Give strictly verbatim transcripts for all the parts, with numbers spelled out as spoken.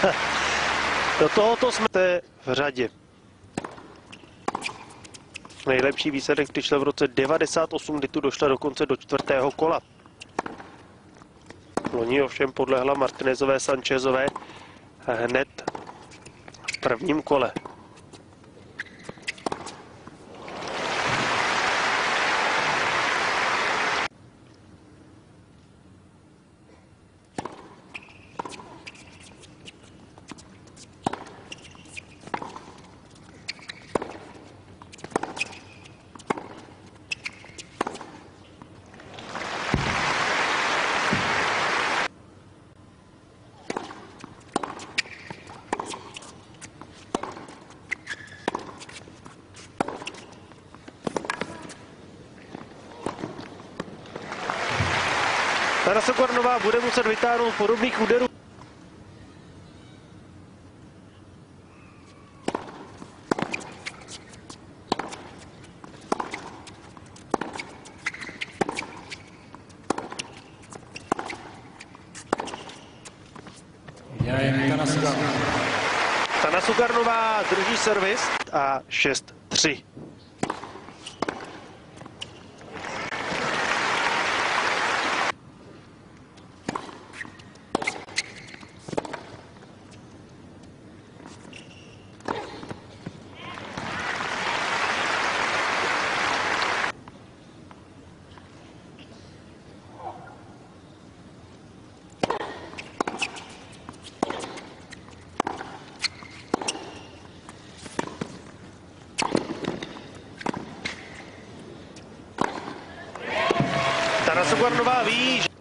Do tohoto jsme v řadě. Nejlepší výsledek přišel v roce devadesát osm, kdy tu došla dokonce do čtvrtého kola. Loni ovšem podlehla Martinezové Sanchezové hned v prvním kole. Tara Sokornová bude muset vytáhnout podobných úderů. Tana Sokornová drží servis a šest tři. Tana Sokornová ví, že...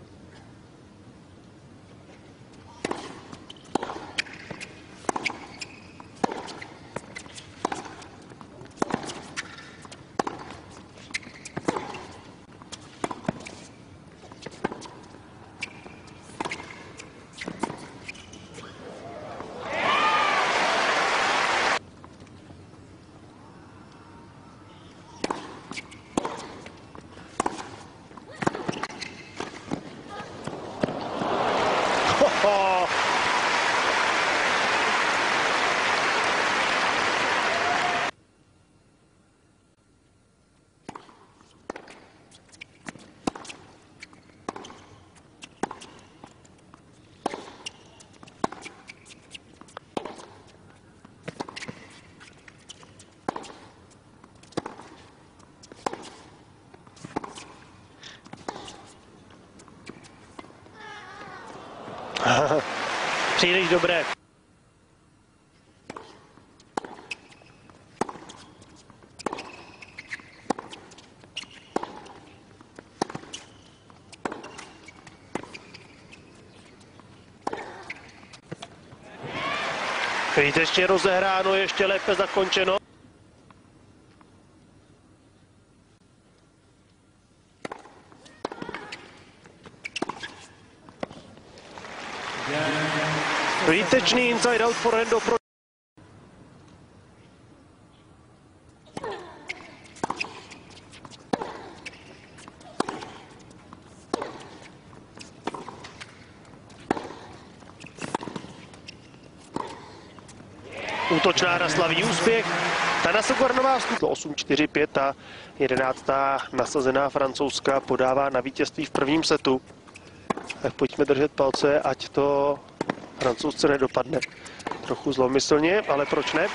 Příliš dobré. Ještě rozehráno, ještě lépe zakončeno. Výtečný inside out forehand pro... Útočná hra slaví úspěch. Tana Sokornová vstupla osm čtyři pět a jedenáctá nasazená francouzská podává na vítězství v prvním setu. Tak pojďme držet palce, ať to Francouzce nedopadne. Trochu zlomyslně, ale proč ne?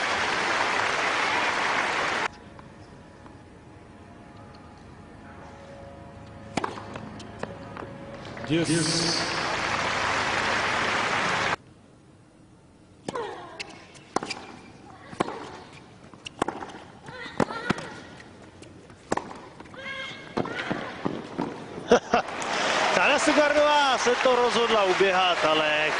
Yes. Tana Sokornová se to rozhodla uběhat, ale...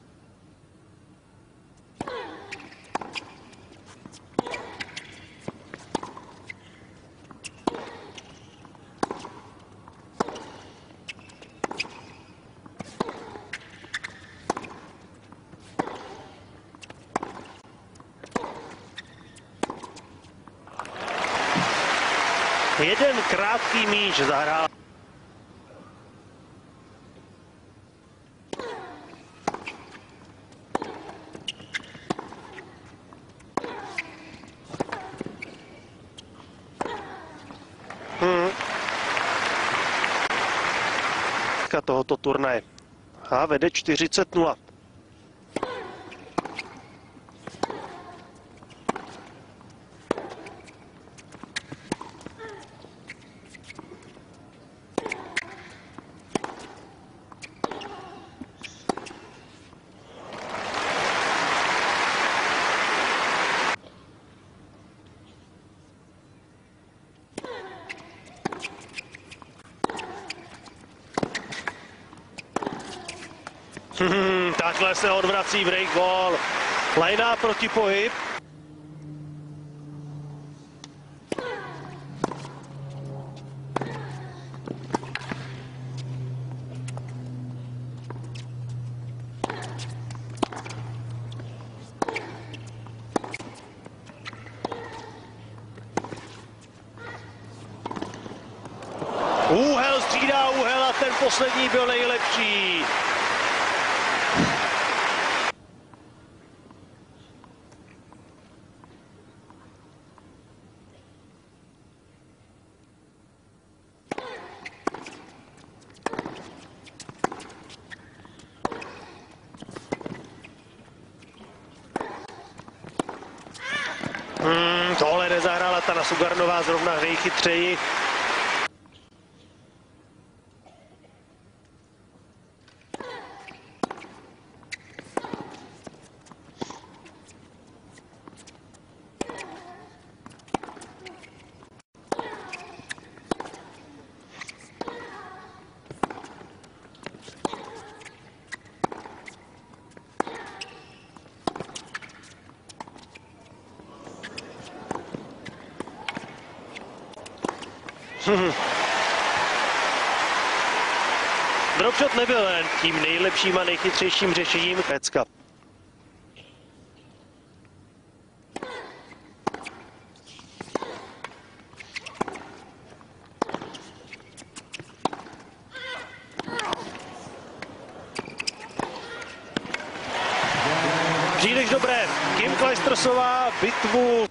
Jeden krátký míč zahrál. dneška tohoto turnaje. A vede čtyřicet nula. Hmm, takhle se odvrací breakball. Lajná protipohyb. Úhel střídá úhel a ten poslední byl nejlepší. Hmm, tohle nezahrála Tana Sugarnová zrovna nejchytřeji. Dropshot nebyl tím nejlepším a nejchytřejším řešením Pecka. Příliš dobré. Kim Kleistersová bitvu.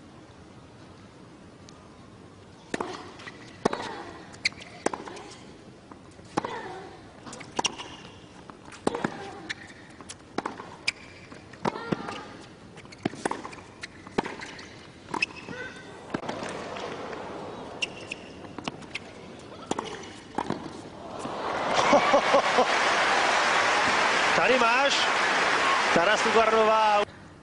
Tady máš Tana Sugarnová.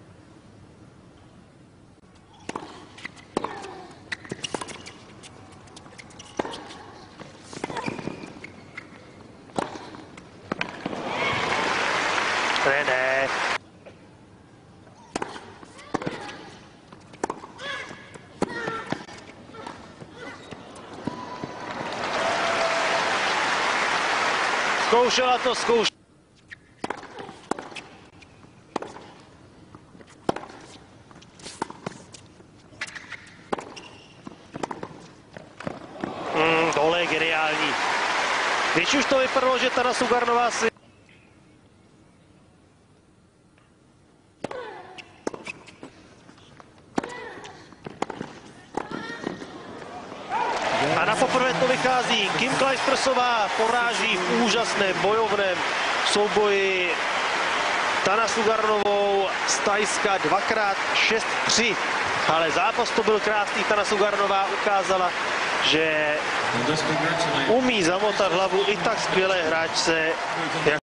Ne, ne. Zkoušela to, zkoušela. Hmm, tohle je geniální. Když už to vypadalo, že Tana Sugarnová si... A na poprvé to vychází. Kim Kleistersová poráží v úžasném bojovném souboji Tana Sugarnovou z Thajska dvakrát šest tři. Ale zápas to byl krásný. Tana Sugarnová ukázala, že umí zamotat hlavu i tak skvělé hráčce.